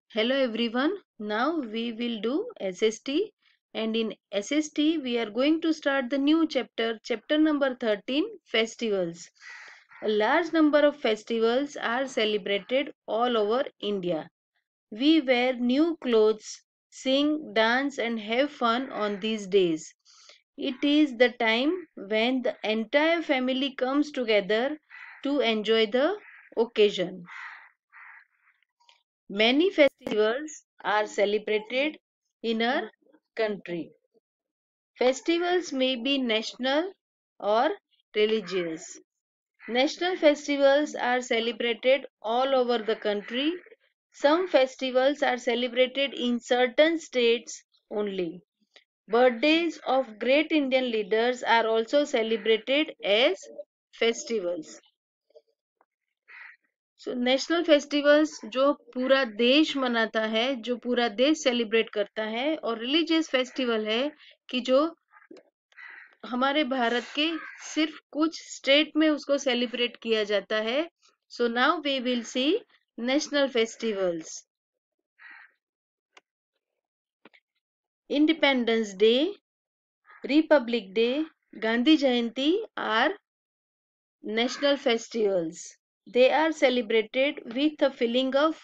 Hello everyone. Now we will do SST, and in SST we are going to start the new chapter, chapter number 13, festivals. A large number of festivals are celebrated all over India. We wear new clothes, sing, dance and have fun on these days. It is the time when the entire family comes together to enjoy the occasion. Many festivals are celebrated in our country. Festivals may be national or religious. National festivals are celebrated all over the country. Some festivals are celebrated in certain states only. Birthdays of great Indian leaders are also celebrated as festivals. National festivals जो पूरा देश मनाता है, जो पूरा देश celebrate करता है, और रिलीजियस फेस्टिवल है कि जो हमारे भारत के सिर्फ कुछ स्टेट में उसको सेलिब्रेट किया जाता है. So now we will see national festivals. Independence day, republic day, Gandhi Jayanti are national festivals. They are celebrated with a feeling of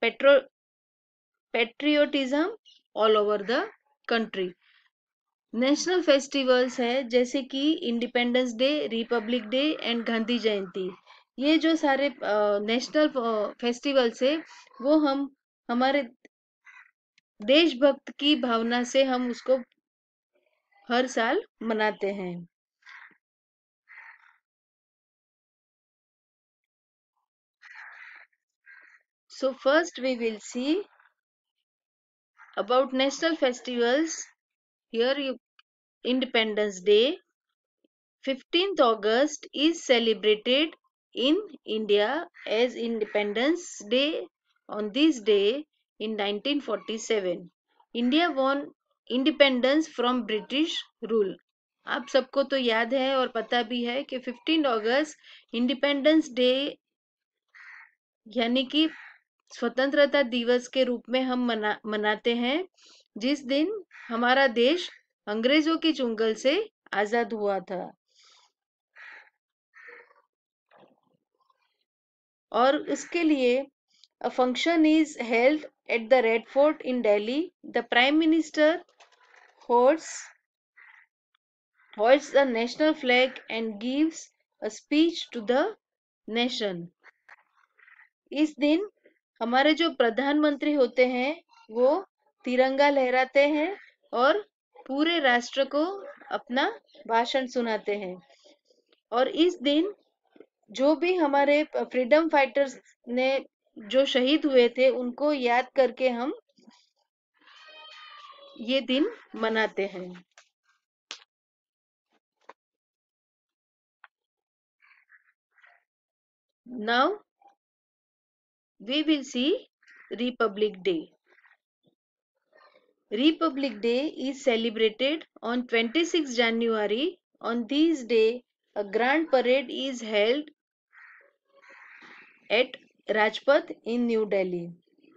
patriotism all over the country. National festivals है जैसे कि independence day, republic day and Gandhi Jayanti. ये जो सारे national festivals है वो हम हमारे देशभक्त की भावना से हम उसको हर साल मनाते हैं. So first we will see about national festivals. Here Independence Day, 15th August is celebrated in India as Independence Day. On this day in 1947, India won independence from British rule. आप सबको तो याद है और पता भी है कि 15 अगस्त इंडिपेंडेंस डे यानी कि स्वतंत्रता दिवस के रूप में हम मनाते हैं, जिस दिन हमारा देश अंग्रेजों की चुंगल से आजाद हुआ था. और उसके लिए a function is held at the Red Fort in Delhi. The Prime Minister hoists the national flag and gives a speech to the nation. इस दिन हमारे जो प्रधानमंत्री होते हैं वो तिरंगा लहराते हैं और पूरे राष्ट्र को अपना भाषण सुनाते हैं. और इस दिन जो भी हमारे फ्रीडम फाइटर्स ने जो शहीद हुए थे उनको याद करके हम ये दिन मनाते हैं. Now we will see Republic Day. Republic Day is celebrated on 26 January. On this day, a grand parade is held at Rajpath in New Delhi.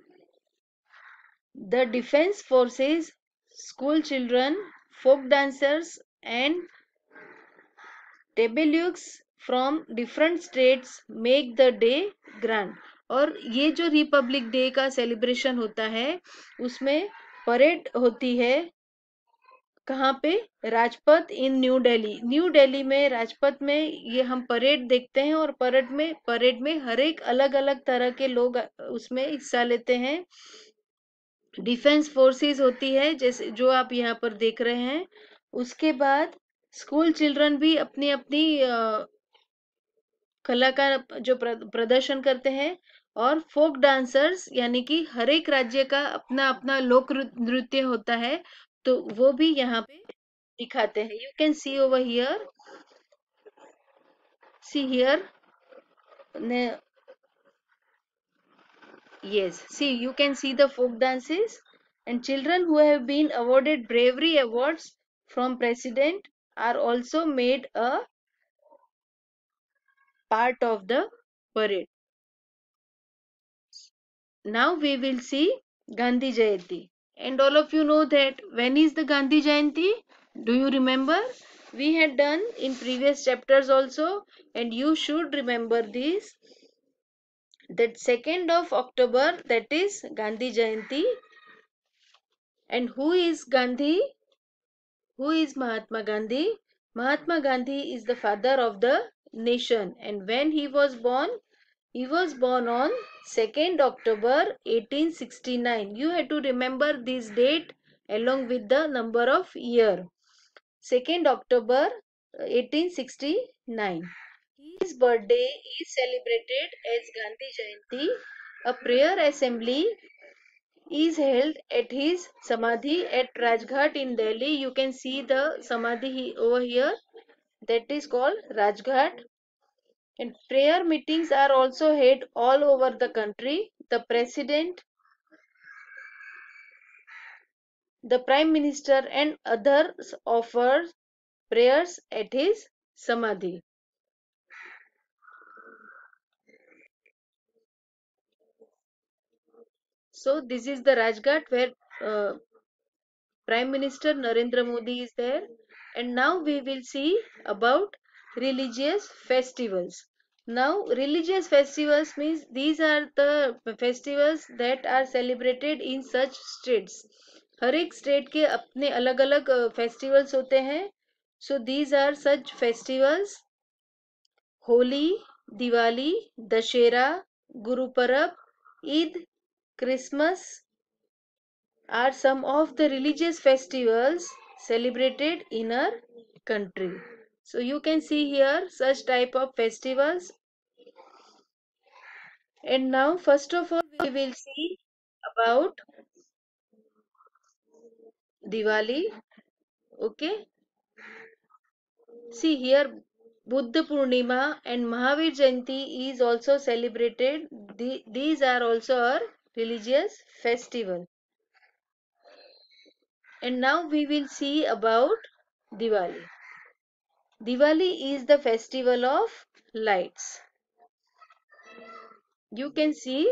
The defense forces, school children, folk dancers and tableaux from different states make the day grand. और ये जो Republic day का celebration होता है उसमें parade होती है. कहाँ पे? Rajpath in New Delhi. New Delhi में राजपथ में ये हम परेड देखते हैं और परेड में हर एक अलग अलग तरह के लोग उसमें हिस्सा लेते हैं. डिफेंस फोर्सेस होती है जैसे जो आप यहाँ पर देख रहे हैं. उसके बाद स्कूल चिल्ड्रन भी अपनी अपनी कला का जो प्रदर्शन करते हैं. और फोक डांसर्स यानी कि हर एक राज्य का अपना अपना लोक नृत्य होता है तो वो भी यहाँ पे दिखाते हैं. You can see over here, see here. Yes, see, you can see the folk dances, and children who have been awarded bravery awards from president are also made a part of the parade. Now we will see Gandhi Jayanti. And all of you know that when is the Gandhi Jayanti? Do you remember? We had done in previous chapters also, and you should remember this, that 2nd of October, that is Gandhi Jayanti. And who is Gandhi? Who is Mahatma Gandhi? Mahatma Gandhi is the father of the nation. And when he was born? He was born on 2nd October 1869. You have to remember this date along with the number of year. 2nd October 1869. His birthday is celebrated as Gandhi Jayanti. A prayer assembly is held at his Samadhi at Rajghat in Delhi. You can see the Samadhi over here. That is called Rajghat. And prayer meetings are also held all over the country. The president, the prime minister, and others offer prayers at his Samadhi. So this is the Rajghat where Prime Minister Narendra Modi is there. And now we will see about religious festivals. Now religious festivals means these are the festivals that are celebrated in such states. हर एक state के अपने अलग अलग festivals होते हैं. So these are such festivals: Holi, Diwali, Dussehra, Gurpurab, Eid, Christmas are some of the religious festivals celebrated in our country. So you can see here such type of festivals. And now first of all we will see about Diwali. Okay. See here, Buddha Purnima and Mahavir Jayanti is also celebrated. These are also our religious festival. And now we will see about Diwali. Diwali is the festival of lights. You can see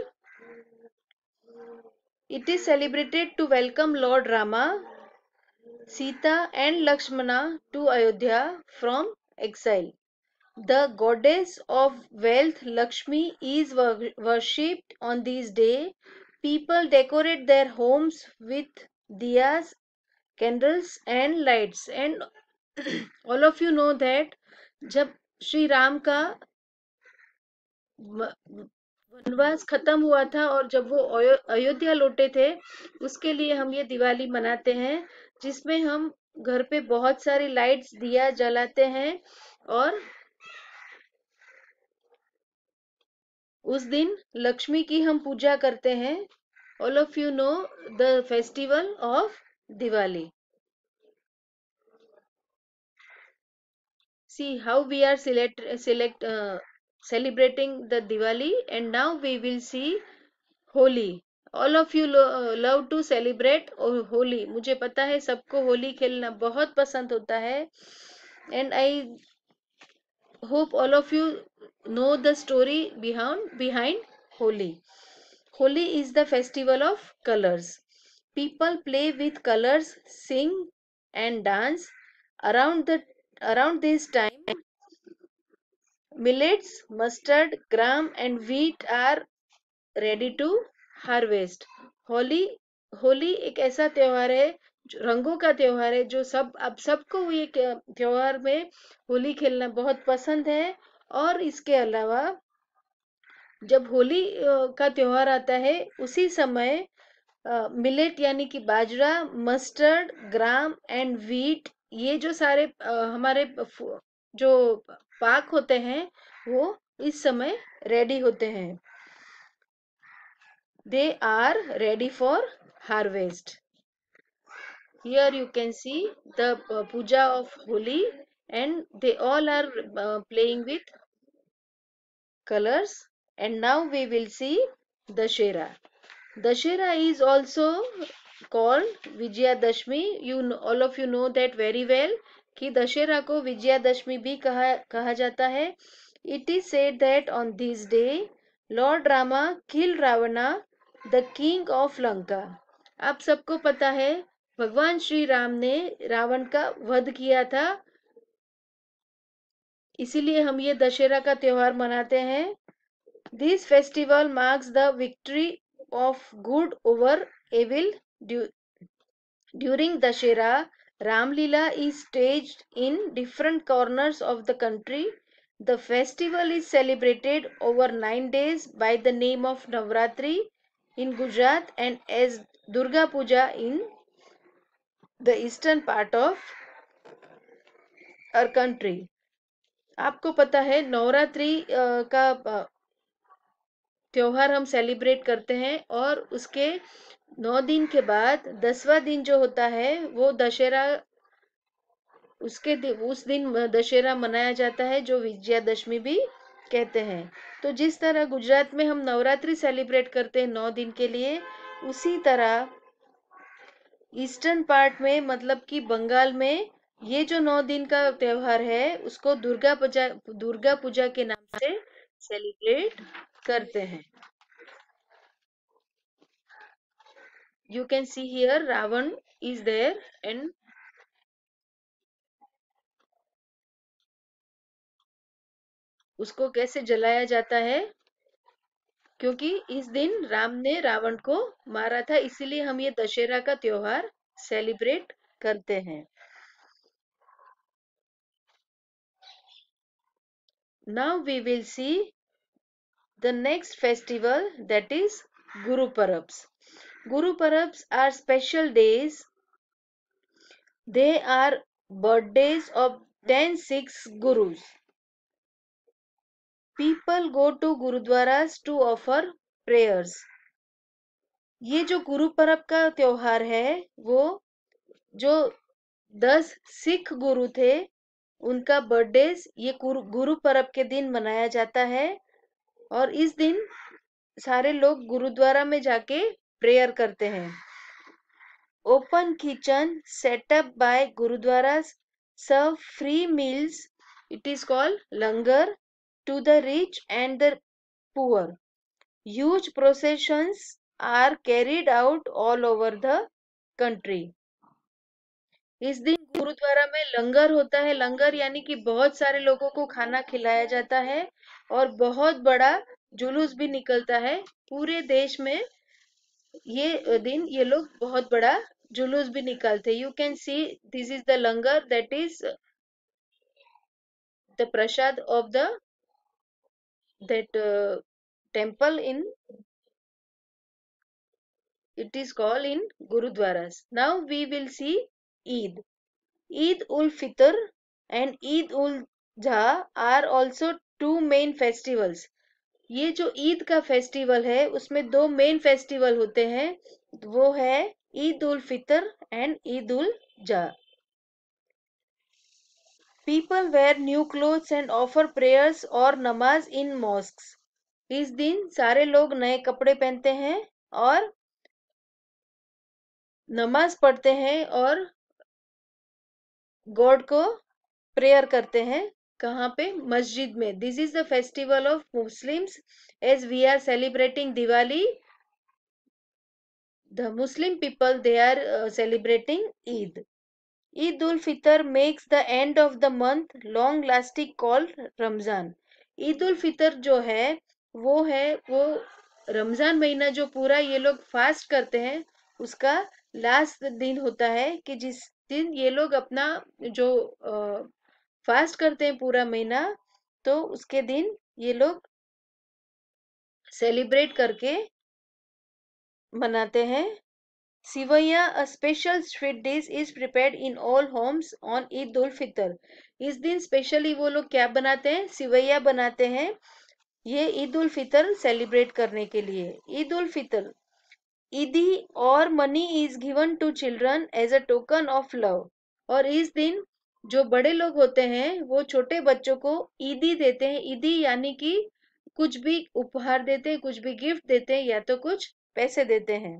it is celebrated to welcome Lord Rama, Sita and Lakshmana to Ayodhya from exile. The goddess of wealth Lakshmi is worshipped on this day. People decorate their homes with diyas, candles and lights. And all of you know that जब श्री राम का वनवास खत्म हुआ था और जब वो अयोध्या लौटे थे, उसके लिए हम ये दिवाली मनाते हैं, जिसमें हम घर पे बहुत सारी लाइट्स दिया जलाते हैं और उस दिन लक्ष्मी की हम पूजा करते हैं. All of you know the festival of Diwali. See how we are celebrating the Diwali. And now we will see Holi. All of you love to celebrate Holi. मुझे पता है सबको होली खेलना बहुत पसंद होता है. And I hope all of you know the story behind Holi. Holi is the festival of colors. People play with colors, sing and dance. Around the around this time, millets, mustard, gram and wheat are ready to harvest. Holi Holi एक ऐसा त्योहार है, रंगों का त्योहार है, जो अब सबको ये त्योहार में होली खेलना बहुत पसंद है. और इसके अलावा जब होली का त्योहार आता है, उसी समय मिलेट यानी कि बाजरा, मस्टर्ड, ग्राम एंड व्हीट, ये जो सारे हमारे जो पाक होते हैं वो इस समय रेडी होते हैं. They are ready for harvest. Here you can see the puja of Holi, and they all are playing with colors. And now we will see Dashera. Dashera is also called Vijayadashmi. All of you know that very well कि दशहरा को विजयादशमी भी कहा जाता है. It is said that on this day Lord Rama killed Ravana the king of Lanka. आप सबको पता है भगवान श्री राम ने रावण का वध किया था, इसीलिए हम ये दशहरा का त्योहार मनाते हैं। This festival marks the victory of good over evil. During Dashera, Ramlila is staged in different corners of the country. The festival is celebrated over 9 days by the name of Navratri in Gujarat and as Durga Puja in the eastern part of our country. आपको पता है नवरात्रि का त्योहार हम celebrate करते हैं और उसके 9 दिन के बाद 10वां दिन जो होता है वो दशहरा, उस दिन दशहरा मनाया जाता है जो विजयादशमी भी कहते हैं। तो जिस तरह गुजरात में हम नवरात्रि सेलिब्रेट करते हैं 9 दिन के लिए, उसी तरह ईस्टर्न पार्ट में मतलब कि बंगाल में ये जो 9 दिन का त्योहार है उसको दुर्गा पूजा के नाम से सेलिब्रेट करते हैं। You can see here Ravan is there and उसको कैसे जलाया जाता है, क्योंकि इस दिन राम ने रावण को मारा था, इसीलिए हम ये दशहरा का त्योहार सेलिब्रेट करते हैं। Now we will see the next festival that is Guru Parabs. Guru Parabs are special days. They are birthdays of 10 Sikhs Gurus. People go to Gurudwaras to offer prayers. ये जो गुरु परब का त्योहार है वो जो 10 सिख गुरु थे उनका बर्थडे ये गुरु परब के दिन मनाया जाता है और इस दिन सारे लोग गुरुद्वारा में जाके प्रेयर करते हैं। Open kitchen setup by gurdwaras serve free meals, it is called langar, to the rich and the poor. Huge processions are carried out all over the country. इस दिन गुरुद्वारा में लंगर होता है। लंगर यानी कि बहुत सारे लोगों को खाना खिलाया जाता है और बहुत बड़ा जुलूस भी निकलता है पूरे देश में। ये दिन ये लोग बहुत बड़ा जुलूस भी निकालते हैं। You can see this is the langar, that is the prasad of the that temple in, it is called in gurudwaras. Now we will see Eid. Eid ul Fitr and Eid ul Adha are also two main festivals. ये जो ईद का festival है उसमें दो main festival होते हैं, वो है ईद उल फितर एंड ईद उल जा। People wear new clothes and offer prayers और नमाज इन मॉस्क्स। इस दिन सारे लोग नए कपड़े पहनते हैं और नमाज पढ़ते हैं और गॉड को प्रेयर करते हैं। कहाँ पे? मस्जिद में। This is the festival of Muslims as we are celebrating Diwali. The Muslim people they are celebrating Eid. Eid ul Fitr makes the end of the month long lasting called Ramzan. Eid ul Fitr जो है वो रमजान महीना जो पूरा ये लोग फास्ट करते हैं उसका लास्ट दिन होता है, कि जिस दिन ये लोग अपना जो फास्ट करते हैं पूरा महीना, तो उसके दिन ये लोग सेलिब्रेट करके मनाते हैं। Sevaiyan a special sweet dish is prepared in all homes on Eid ul Fitr. इस दिन स्पेशली वो लोग क्या बनाते हैं? सिवैया बनाते हैं, ये ईद उल फितर सेलिब्रेट करने के लिए। ईद उल फितर ईदी और money is given to children as a token of love. और इस दिन जो बड़े लोग होते हैं वो छोटे बच्चों को ईदी देते हैं। ईदी यानी कि कुछ भी उपहार देते हैं, कुछ भी गिफ्ट देते हैं या तो कुछ पैसे देते हैं,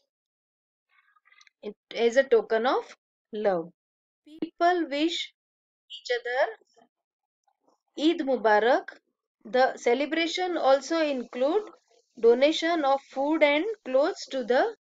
it as a token of love. People wish each other Eid Mubarak. The celebration also include donation of food and clothes to the